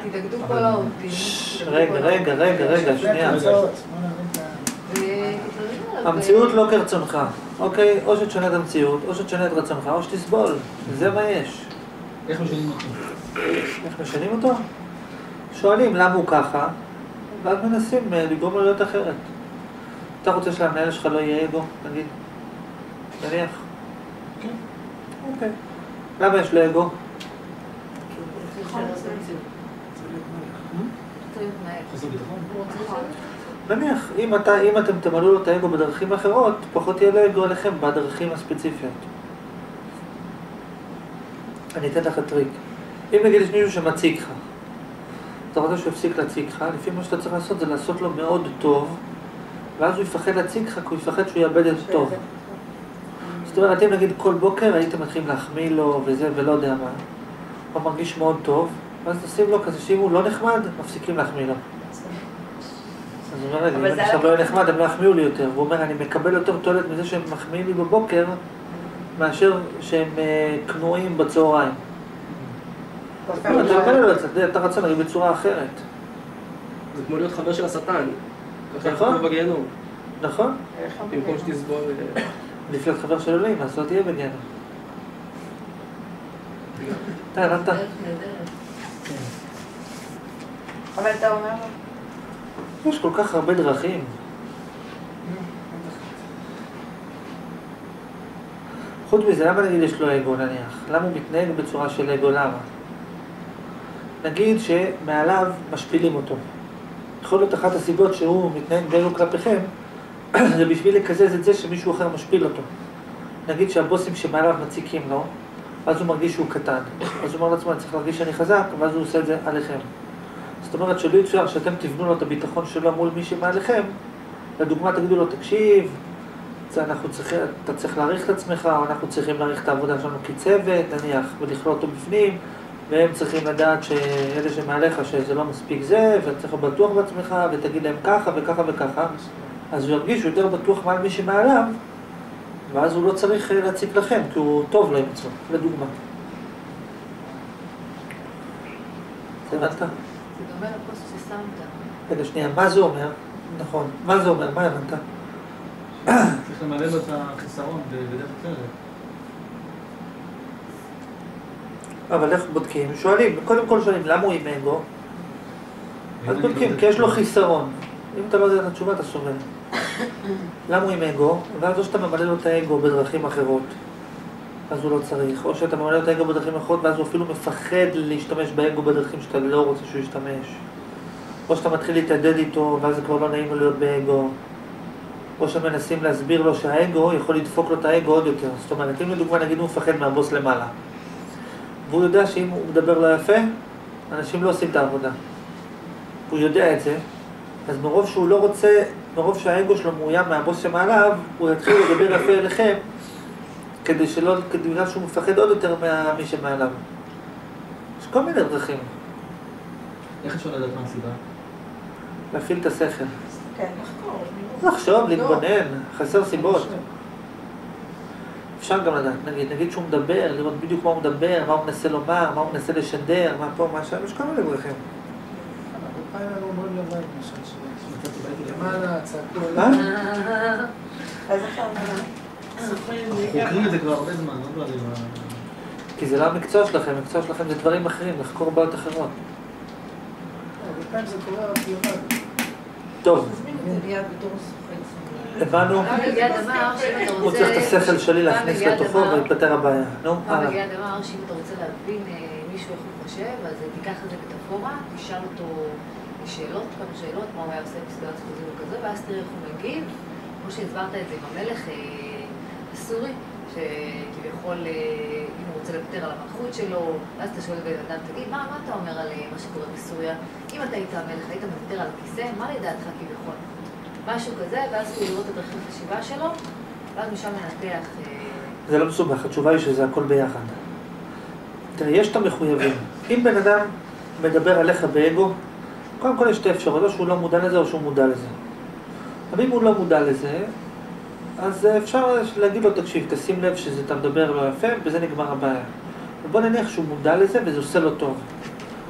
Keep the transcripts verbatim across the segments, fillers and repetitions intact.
תתאגדו כל העובדים. רגע, רגע, רגע, רגע, שנייה. המציאות לא כרצונך, אוקיי? או שתשנה את המציאות, או שתשנה את רצונך, או שתסבול. זה מה יש. איך משנים אותו? איך משנים אותו? שואלים למה הוא ככה, ואז מנסים לגרום לו להיות אחרת. אתה רוצה שהמנהל שלך לא יהיה אגו, נגיד? נניח? כן. אוקיי. למה יש לו אגו? חוסר ביטחון? נניח, אם, אתה, אם אתם תמלאו לו את האגו בדרכים אחרות, פחות יהיה לו אגו עליכם בדרכים הספציפיות. אני אתן לך טריק. אם נגיד יש מישהו שמציג לך, אתה רוצה שהוא יפסיק להציג לך, לפי מה שאתה צריך לעשות זה לעשות לו מאוד טוב, ואז הוא יפחד להציג לך, כי הוא יפחד שהוא יאבד את טוב. זאת אומרת, אם נגיד כל בוקר הייתם מתחילים להחמיא לו וזה ולא יודע מה, הוא מרגיש מאוד טוב, ואז תשים לו כזה שאם הוא לא נחמד, מפסיקים להחמיא לו. אז הוא אומר, אם אני עכשיו לא נחמד, הם לא יחמיאו לי יותר. והוא אומר, אני מקבל יותר תועלת מזה שהם מחמיאים לי בבוקר, מאשר שהם כנועים בצהריים. אתה אומר לו, אתה רצה להגיד בצורה אחרת. זה כמו להיות חבר של השטן. נכון? בגיהנום. נכון? במקום שתסבול... לפלהיות חבר של אלוהים, אז לא תהיה בגיהנום. אתה הבנת? אבל אתה אומר... יש כל כך הרבה דרכים. חוץ מזה, למה נגיד יש לו אגו נניח? למה הוא מתנהג בצורה של אגו? למה? נגיד שמעליו משפילים אותו. יכול להיות אחת הסיבות שהוא מתנהג באגו כלפיכם, זה בשביל לקזז את זה שמישהו אחר משפיל אותו. נגיד שהבוסים שמעליו מציקים לו, אז הוא מרגיש שהוא קטן. אז הוא אומר לעצמו, אני צריך להרגיש שאני חזק, ואז הוא עושה את זה עליכם. זאת אומרת שלא יצויר שאתם תבנו לו את הביטחון שלו מול מי שמעליכם, לדוגמה תגידו לו, תקשיב, אנחנו צריכים, אתה צריך להעריך את עצמך, או אנחנו צריכים להעריך את העבודה שלנו כצוות, נניח, ולכלוא אותו בפנים, והם צריכים לדעת שאלה שמעליך שזה לא מספיק זה, ואתה צריך בטוח בעצמך, ותגיד להם ככה וככה וככה, אז הוא ירגיש יותר בטוח מעל מי שמעליו, ואז הוא לא צריך להציג לכם, כי הוא טוב לו עם עצמו, לדוגמה. זה הבנת? זה דומה לכוס ששמת. רגע שנייה, מה זה אומר? נכון, מה זה אומר? מה הבנת? צריך למלא לו את החיסרון בדרך אחרת. אבל איך בודקים? שואלים, קודם כל שואלים, למה הוא עם אגו? אז בודקים, כי יש לו חיסרון. אם אתה לא יודע את התשובה, אתה סובל. למה הוא עם אגו? ואז או שאתה ממלא לו את האגו בדרכים אחרות, אז הוא לא צריך. או שאתה ממלא לו את האגו בדרכים אחרות, ואז הוא אפילו מפחד להשתמש באגו בדרכים שאתה לא רוצה שהוא ישתמש. או שאתה מתחיל להתעדד איתו, ואז זה כבר לא נעים לו להיות באגו. או שמנסים להסביר לו שהאגו יכול לדפוק לו את האגו עוד יותר. זאת אומרת, אם לדוגמה נגיד הוא מפחד מהבוס למעלה, והוא יודע שאם הוא מדבר לא יפה, אנשים לא עושים את העבודה. הוא יודע את זה, אז מרוב שהוא לא רוצה, מרוב שהאגו שלו מאוים מהבוס שמעליו, הוא יתחיל לדבר יפה אליכם, כדי שלא, כדי בגלל שהוא מפחד עוד יותר ממי שמעליו. יש כל מיני דרכים. איך אפשר לדעת מה הסיבה? להפעיל את השכל. כן, לחקור. לחשוב, להתבונן, חסר סיבות. אפשר גם לדעת, נגיד, נגיד שהוא מדבר, לראות בדיוק מה הוא מדבר, מה הוא מנסה לומר, מה הוא מנסה לשדר, מה פה, מה שם, יש כל מיני דרכים. הרבה פעמים אומרים לבית, למשל, למעלה, צעקו, מה? אז עכשיו נראה. חוקרים את זה כבר הרבה זמן, לא דברים. כי זה לא המקצוע שלכם, המקצוע שלכם זה דברים אחרים, לחקור בעיות אחרות. הרבה פעמים זה קורה רק לבד. טוב, תזמין את זה ליד בתור סוחר. הבנו, הרב אביעד אמר שאם אתה הוא רוצה... צריך את השכל שלי להכניס הרב אביעד לתוכו אמר- ולהתפטר הבעיה. נו, הרב הלאה. אביעד אמר שאם אתה רוצה להבין אה, מישהו איך הוא חושב, אז תיקח את זה מטאפורה, תשאל אותו שאלות, כמה שאלות, מה הוא היה עושה בסיטואציה כזו וכזו, ואז תראה איך הוא מגיב. כמו שהסברת את זה עם המלך אה, הסורי, שכביכול אה, אם הוא רוצה לוותר על המלכות שלו, ואז אתה שואל בן אדם, תגיד, מה, מה אתה אומר על אה, מה שקורה בסוריה? אם אתה היית המלך, היית מוותר על הכיסא, מה לדעתך כביכול? משהו כזה, ואז הוא לראות את דרכי החשיבה שלו, ואז משם מנתח... אה, זה לא מסובך, התשובה היא שזה הכל ביחד. תראה, יש את המחויבים. אם בן אדם מדבר עליך באגו, קודם כל יש שתי אפשרות, או שהוא לא מודע לזה או שהוא מודע לזה. אבל אם הוא לא מודע לזה, אז אפשר להגיד לו, תקשיב, תשים לב שאתה מדבר לא יפה, וזה נגמר הבעיה. ובוא נניח שהוא מודע לזה וזה עושה לו טוב.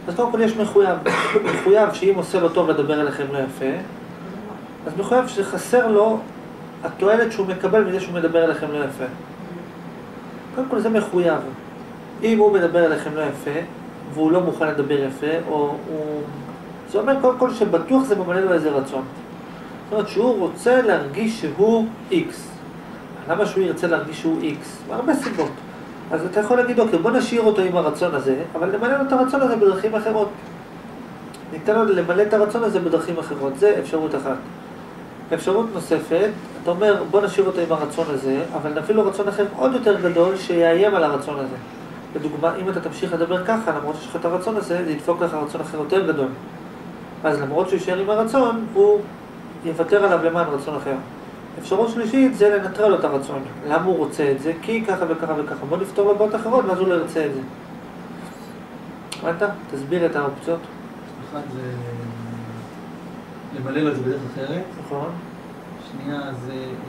אז קודם כל יש מחויב, מחויב שאם עושה לו טוב לדבר אליכם לא יפה, אז מחויב שחסר לו התועלת שהוא מקבל מזה שהוא מדבר אליכם לא יפה. קודם כל זה מחויב. אם הוא מדבר אליכם לא יפה, והוא לא מוכן לדבר יפה, או הוא... זה אומר קודם כל שבטוח זה ממלא לו איזה רצון. זאת אומרת שהוא רוצה להרגיש שהוא איקס. למה שהוא ירצה להרגיש שהוא איקס? מהרבה סיבות. אז אתה יכול להגיד, אוקיי, בוא נשאיר אותו עם הרצון הזה, אבל נמלא לו את הרצון הזה בדרכים אחרות. ניתן לו למלא את הרצון הזה בדרכים אחרות. זה אפשרות אחת. אפשרות נוספת, אתה אומר, בוא נשאיר אותו עם הרצון הזה, אבל נביא לו רצון אחר עוד יותר גדול שיאיים על הרצון הזה. לדוגמה, אם אתה תמשיך לדבר ככה, למרות שיש לך את הרצון הזה, זה ידפוק לך רצון אחר יותר גדול. אז למרות שהוא יישאר עם הרצון, הוא יוותר עליו למען רצון אחר. אפשרות שלישית זה לנטרל לו את הרצון. למה הוא רוצה את זה? כי ככה וככה וככה. בוא נפתור לו בעיות אחרות, ואז הוא לא ירצה את זה. הבנת? תסביר את האופציות. אחד זה למלא לו את זה בדרך אחרת. נכון. שנייה זה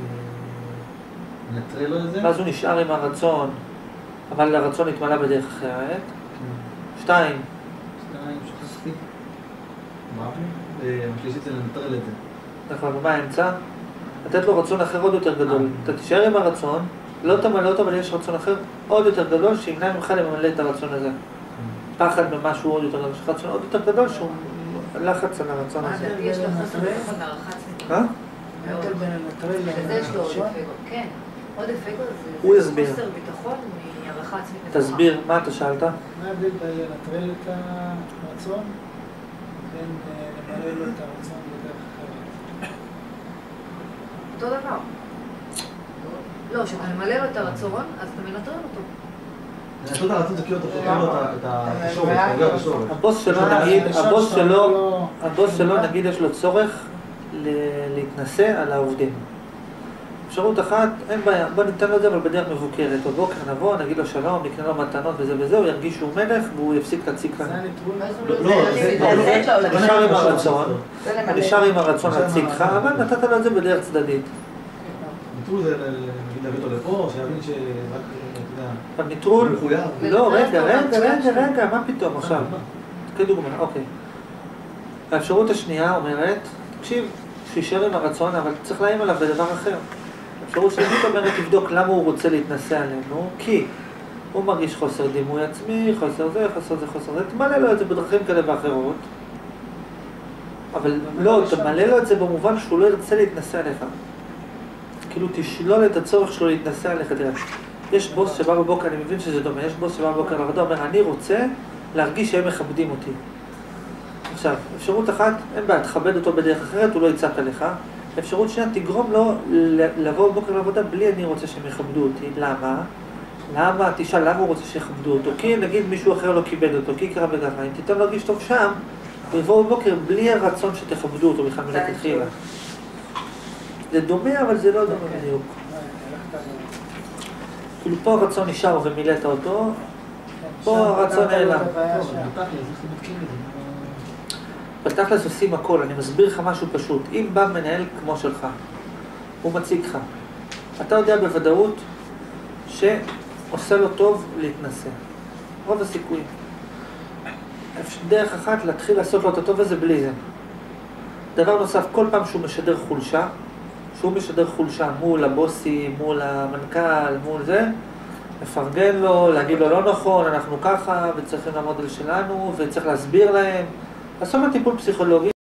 לנטרל לו את זה. ואז הוא נשאר עם הרצון, אבל הרצון התמלא בדרך אחרת. שתיים. שתיים, שכחתי. מה? השלישית זה לנטרל את זה. נכון, ומה האמצע? לתת לו רצון אחר עוד יותר גדול. אתה תישאר עם הרצון, לא תמלא אותו, אבל יש רצון אחר עוד יותר גדול, שימנע ממך למלא את הרצון הזה. פחד ממשהו עוד יותר גדול, יש רצון עוד יותר גדול, שהוא לחץ על הרצון הזה. יש לו חוסר ביטחון והערכת עצמית. אה? ההבדל בין לנטרל לזה יש לו עודף לראשון? אגו. כן, עודף אגו הוא זה יסביר. חוסר ביטחון מהערכה עצמית נמוכה. תסביר, מה אתה שאלת? מה ההבדל בין לנטרל את הרצון בין אה, למלא לו את הרצון בדרך אחרת? אותו דבר. לא, כשאתה ממלא לו את הרצון, אז אתה מנטרל אותו. לנסות הרצון זה כאילו אתה פותר לו את השורש, אתה פוגע בשורש. הבוס שלו, אה, נגיד, הראשון הבוס שאתה שלו, לא- הבוס שלו, נגיד, יש לו צורך ל- להתנסה על העובדים. אפשרות אחת, אין בעיה, בוא ניתן לו את זה, אבל בדרך מבוקרת. בבוקר נבוא, נגיד לו שלום, נקנה לו מתנות וזה וזה, הוא ירגיש שהוא מלך והוא יפסיק להציג כאן. זה הנטרול? ואז הוא לא, לא- זה- זה- לא, זה- לא. זה- הוא נשאר עם הרצון, זה הוא למלא. נשאר עם הרצון להציג לך, אבל נתת לו את זה בדרך צדדית. נטרול זה נגיד להביא אותו לפה, שיבין שרק, אתה יודע, הניטרול, הוא מחויב. לא, רגע, רגע, לנטרל רגע, אותו. רגע, מה פתאום עכשיו? כדוגמה, אוקיי. האפשרות השנייה אומרת, תקשיב, שישאר עם הרצון, אבל צריך להאים עליו בדבר אחר. האפשרות שלישית אומרת, תבדוק למה הוא רוצה להתנסה עלינו, כי הוא מרגיש חוסר דימוי עצמי, חוסר זה, חוסר זה, חוסר זה, תמלא לו את זה בדרכים כאלה ואחרות, אבל לא, תמלא לו את זה במובן שהוא לא ירצה להתנסה עליך. כאילו תשלול את הצורך שלו להתנסה עליך. תראה, יש בוס שבא בבוקר, אני מבין שזה דומה, יש בוס שבא בבוקר לעבודה, אומר, אני רוצה להרגיש שהם מכבדים אותי. עכשיו, אפשרות אחת, אין בעיה, תכבד אותו בדרך אחרת, הוא לא יצעק עליך. אפשרות שנייה, תגרום לו לבוא בבוקר לעבודה בלי אני רוצה שהם יכבדו אותי. למה? למה? תשאל, למה הוא רוצה שיכבדו אותו? כי נגיד מישהו אחר לא כיבד אותו, כי יקרה וככה. אם תיתן לו להרגיש טוב שם, הוא יבוא בבוקר בלי הרצון שתכבדו אותו בכלל מלכתחילה. זה דומה, אבל זה לא דומה בדיוק. כאילו פה הרצון נשאר ומילאת אותו, פה הרצון נעלם. טוב, אבל בתכל'ס, איך אתם בודקים את זה? בתכל'ס עושים הכל, אני מסביר לך משהו פשוט. אם בא מנהל כמו שלך, הוא מציג לך, אתה יודע בוודאות שעושה לו טוב להתנסה. רוב הסיכויים. דרך אחת להתחיל לעשות לו את הטוב הזה בלי זה. דבר נוסף, כל פעם שהוא משדר חולשה, שהוא משדר חולשה מול הבוסי, מול המנכ"ל, מול זה, לפרגן לו, להגיד לו לא נכון, אנחנו ככה, וצריכים לעמוד על שלנו, וצריך להסביר להם. לעשות לו טיפול פסיכולוגי.